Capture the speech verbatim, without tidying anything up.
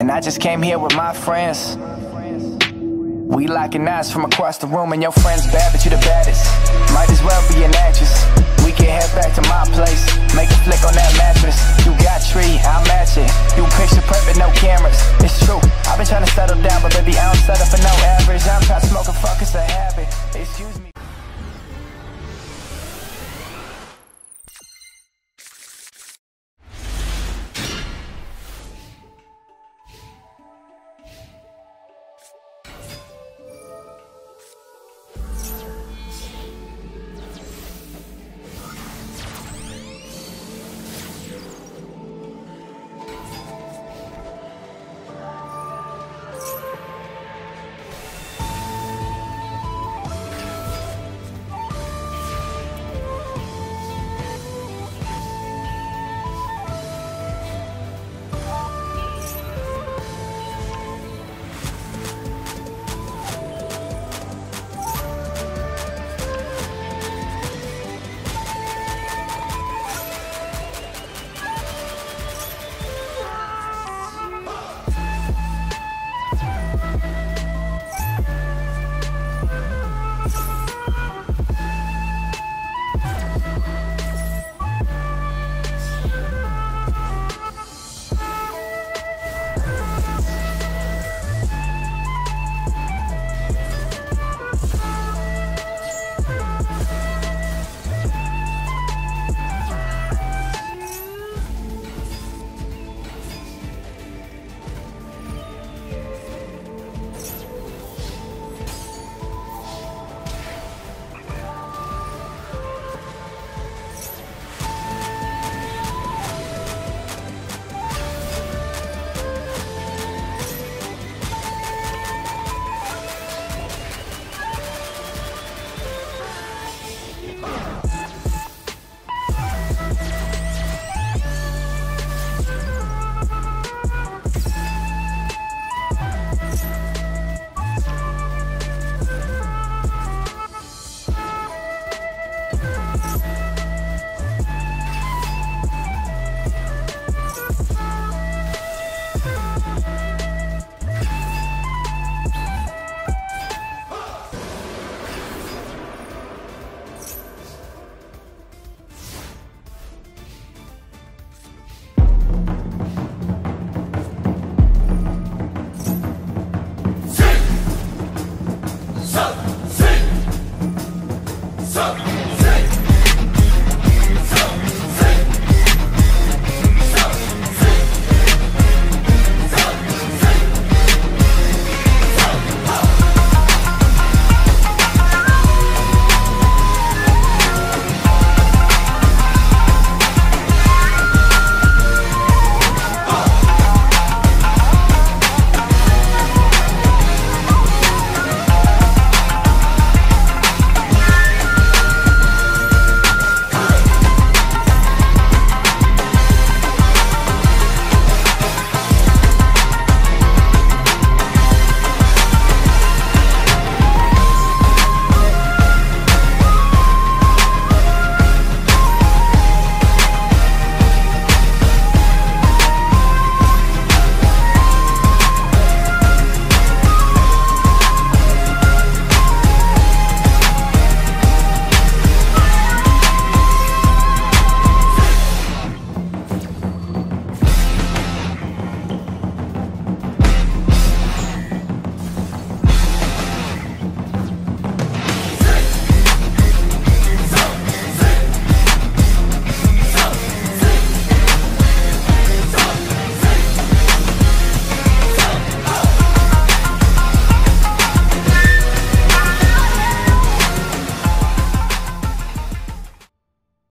And I just came here with my friends. We locking eyes from across the room, and your friend's bad, but you the baddest. Might as well be an actress. We can head back to my place, make a flick on that mattress. You got tree, I'll match it. You picture perfect, no cameras. It's true, I've been trying to settle down, but baby, I don't settle for no average. I'm trying to smoke a fuck, it's a habit. Excuse me. Suck!